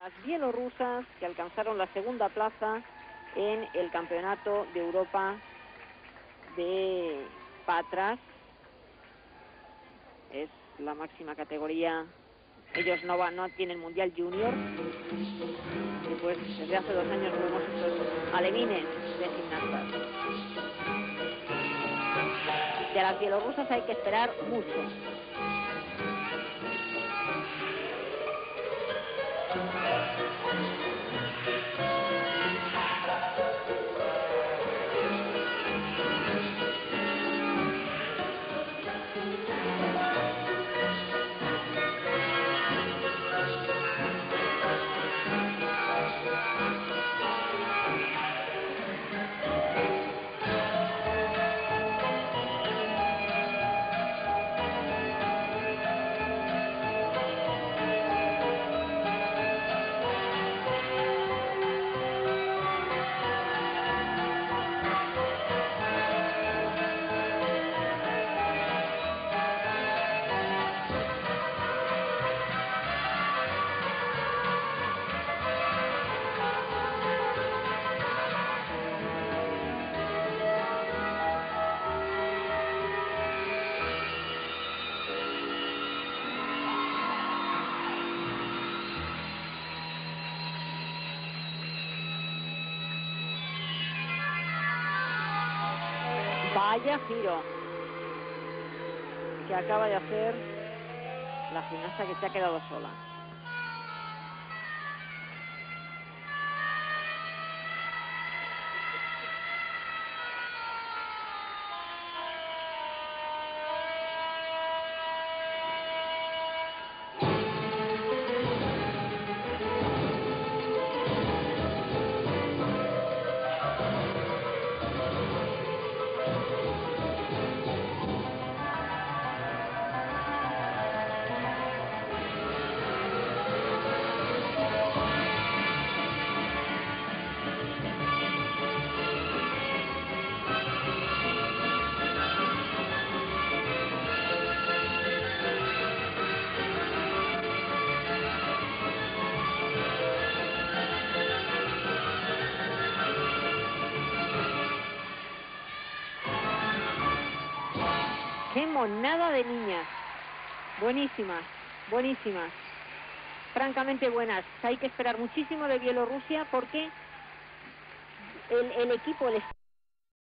Las bielorrusas que alcanzaron la segunda plaza en el Campeonato de Europa de Patras. Es la máxima categoría. Ellos no tienen Mundial Junior. Y pues desde hace 2 años vemos estos alevines de gimnastas. De las bielorrusas hay que esperar mucho. Vaya giro que acaba de hacer la gimnasta que se ha quedado sola. ¡Qué monada de niñas! Buenísimas, buenísimas. Francamente buenas. Hay que esperar muchísimo de Bielorrusia porque el equipo, el